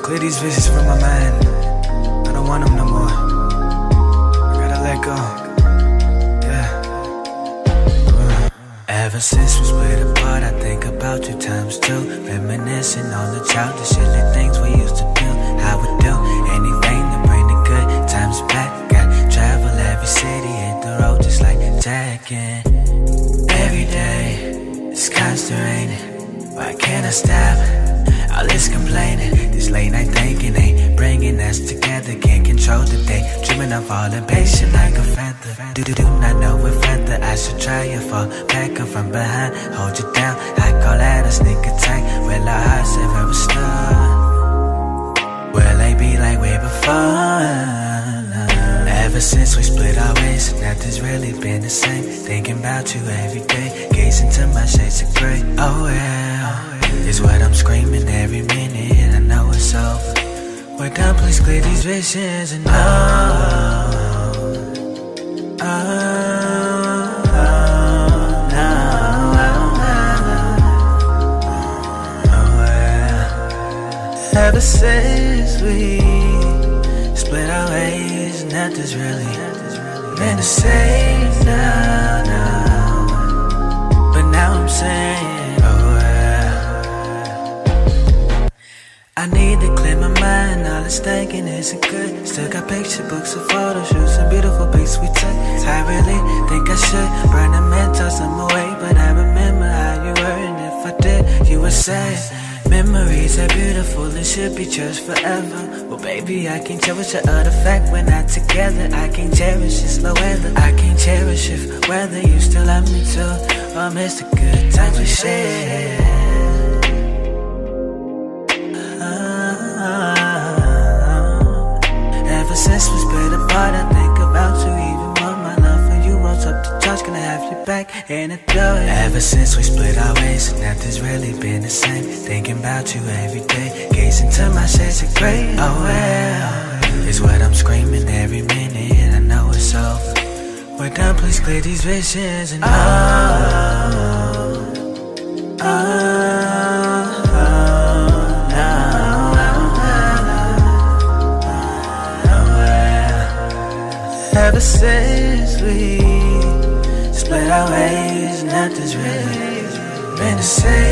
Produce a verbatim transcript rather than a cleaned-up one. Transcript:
Clear these visions from my mind. I don't want them no more. I gotta let go. Yeah. uh. Ever since we split apart, I think about you times two. Reminiscing on the childish silly things we used to do. How we do anything to bring the good times back. I travel every city, hit the road just like jacking. Every day, it's constant raining. Why can't I stop? All this complaining, this late night thinking ain't bringing us together. Can't control the day, dreaming of all impatient like a feather. Do, do, do not know what feather I should try and fall back up from behind. Hold you down, I call that a sneak attack. Will our hearts ever restore? Will they be like way before? Ever since we split our ways, nothing's really been the same. Thinking about you every day, gazing to my shades of gray. Oh well, is what I'm screaming every minute. I know it's over. We're done, please clear these visions and oh, oh, oh, no, oh, well. Ever since we split our ways, nothing's really been the same now, now. But now I'm saying, oh well, I need to clear my mind. All this thinking isn't good. Still got picture books of photo shoots and beautiful pics we took. I really think I should burn them and toss them away, but I remember how you were, and if I did, you would say memories are beautiful and should be cherished forever. Well baby, I can't cherish the other fact we're not together. I can't cherish this slow weather. I can't cherish if whether you still love me too, or miss the good times we shared. oh, Ever since we split apart, I think about you even more. My love for you rose up the charge, gonna have you back in the door. Ever since we split our ways, nothing's really been the same. Thinking about you every day, gazing to my shades of gray. Oh well, is what I'm screaming every minute. I know it's over. We're done, please clear these visions and oh, oh, oh, no, oh well. Ever since we split our ways, nothing's really been the same.